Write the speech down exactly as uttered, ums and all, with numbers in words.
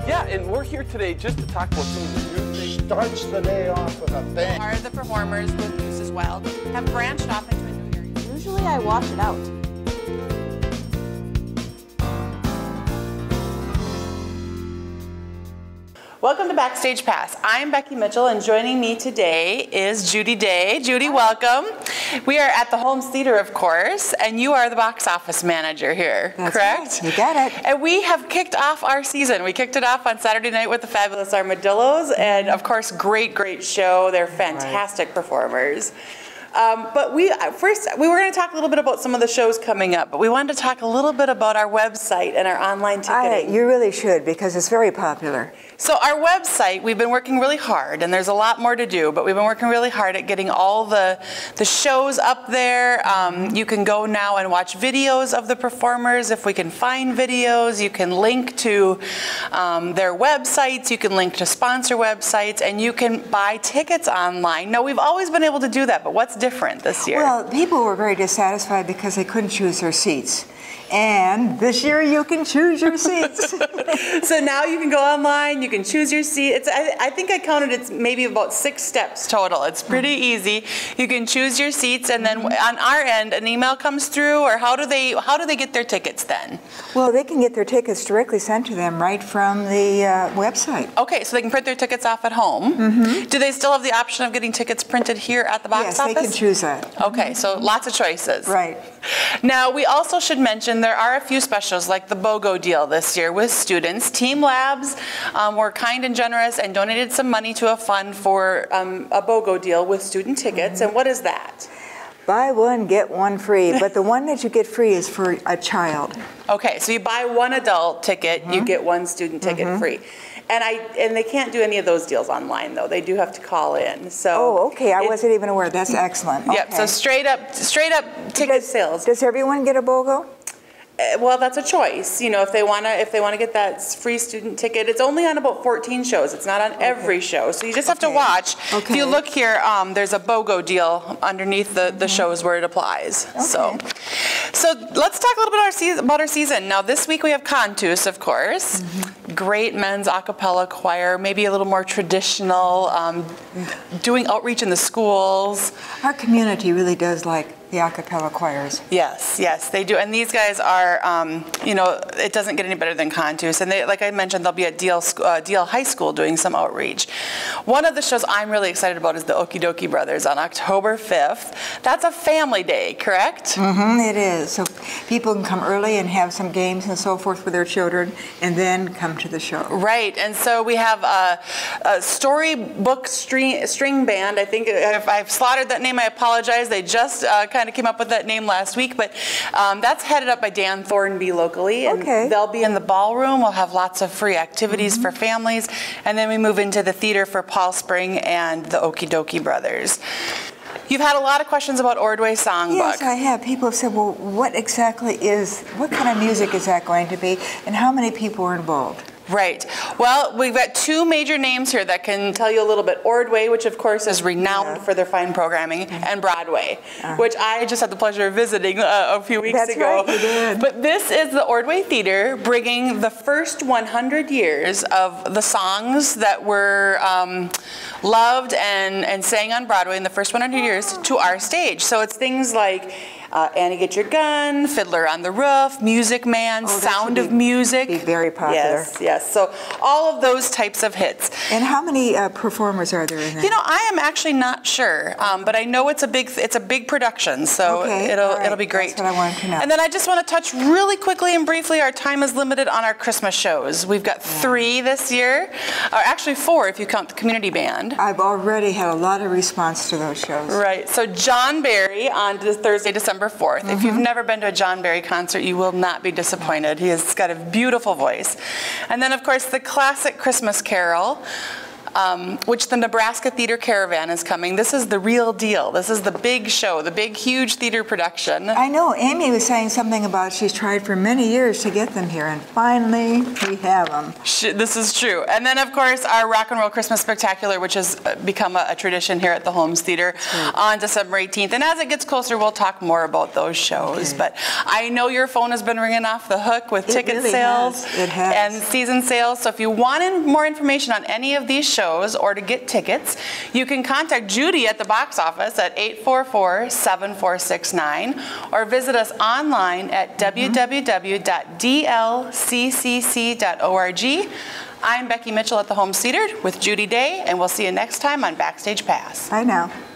Yeah, and we're here today just to talk about some of the new things. Starts the day off with a bang. Are the performers with Goose as well have branched off into a new area? Usually I wash it out. Welcome to Backstage Pass. I'm Becky Mitchell, and joining me today is Judy Day. Judy, welcome. We are at the Holmes Theater, of course, and you are the box office manager here, That's correct? Right. You got it. And we have kicked off our season. We kicked it off on Saturday night with the Fabulous Armadillos, and of course, great, great show. They're fantastic right. performers. Um, but we first, we were going to talk a little bit about some of the shows coming up, but we wanted to talk a little bit about our website and our online ticketing. I, you really should, because it's very popular. So our website, we've been working really hard, and there's a lot more to do, but we've been working really hard at getting all the, the shows up there. Um, you can go now and watch videos of the performers if we can find videos. You can link to um, their websites, you can link to sponsor websites, and you can buy tickets online. No, we've always been able to do that, but what's different this year? Well, people were very dissatisfied because they couldn't choose their seats. And this year you can choose your seats. So now you can go online, you can choose your seat. It's, I, I think I counted it's maybe about six steps total. It's pretty easy. You can choose your seats, and then on our end, an email comes through, or how do they how do they get their tickets then? Well, they can get their tickets directly sent to them right from the uh, website. Okay, so they can print their tickets off at home. Mm-hmm. Do they still have the option of getting tickets printed here at the box yes, office? Yes, they can choose that. Okay, so lots of choices. Right. Now, we also should mention there are a few specials like the BOGO deal this year with students. Team Labs um, were kind and generous and donated some money to a fund for um, a BOGO deal with student tickets. Mm-hmm. And what is that? Buy one, get one free, but the one that you get free is for a child. Okay, so you buy one adult ticket, mm-hmm. you get one student ticket mm-hmm. free. And I and they can't do any of those deals online though. They do have to call in. So oh, okay. I it, wasn't even aware. That's excellent. Okay. Yep. So straight up, straight up ticket does, sales. Does everyone get a BOGO? Well, that's a choice. You know, if they wanna, if they wanna get that free student ticket, it's only on about fourteen shows. It's not on okay. every show, so you just have okay. to watch. Okay. If you look here, um, there's a BOGO deal underneath the, the mm-hmm. shows where it applies. Okay. So, so let's talk a little bit our season, about our season. Now, this week we have Cantus, of course. Mm-hmm. Great men's a cappella choir, maybe a little more traditional, um, doing outreach in the schools. Our community really does like the a cappella choirs. Yes, yes, they do. And these guys are, um, you know, it doesn't get any better than Cantus. And they, like I mentioned, they'll be at D L, uh, D L High School doing some outreach. One of the shows I'm really excited about is the Okie Dokie Brothers on October fifth. That's a family day, correct? Mm-hmm, it is. So people can come early and have some games and so forth with their children and then come to the show. Right, and so we have a, a storybook string, string band. I think if I've slaughtered that name, I apologize. They just uh, kind of came up with that name last week, but um, that's headed up by Dan Thornby locally, and okay. they'll be in the ballroom. We'll have lots of free activities mm-hmm. for families, and then we move into the theater for Paul Spring and the Okie Dokie Brothers. You've had a lot of questions about Ordway Songbook. Yes, I have. People have said, well, what exactly is, what kind of music is that going to be, and how many people are involved? Right. Well, we've got two major names here that can tell you a little bit. Ordway, which of course is renowned yeah. for their fine programming, mm-hmm. and Broadway, uh-huh. which I just had the pleasure of visiting uh, a few weeks That's ago. Right, you did. But this is the Ordway Theater bringing the first one hundred years of the songs that were um, loved and, and sang on Broadway in the first one hundred years to our stage. So it's things like Uh, Annie Get Your Gun, Fiddler on the Roof, Music Man, oh, Sound be, of Music. Be very popular. Yes, yes. So all of those types of hits. And how many uh, performers are there in that? You know, I am actually not sure, um, but I know it's a big it's a big production, so okay. it'll right. it'll be great. That's what I wanted to know. And then I just want to touch really quickly and briefly. Our time is limited on our Christmas shows. We've got yeah. three this year, or actually four if you count the community band. I've already had a lot of response to those shows. Right. So John Barry on Thursday, December fourth. Mm-hmm. If you've never been to a John Barry concert, you will not be disappointed. He has got a beautiful voice. And then, of course, the classic Christmas Carol, Um, which the Nebraska Theater Caravan is coming. This is the real deal. This is the big show, the big, huge theater production. I know. Amy was saying something about she's tried for many years to get them here, and finally we have them. This is true. And then, of course, our Rock and Roll Christmas Spectacular, which has become a, a tradition here at the Holmes Theater on December eighteenth. And as it gets closer, we'll talk more about those shows. Okay. But I know your phone has been ringing off the hook with It ticket really sales has. It has. and season sales. So if you want in- more information on any of these shows, shows or to get tickets, you can contact Judy at the box office at eight four four, seven four six nine or visit us online at mm-hmm. w w w dot d l c c c dot org. I'm Becky Mitchell at the Holmes Theater with Judy Day, and we'll see you next time on Backstage Pass. Bye now.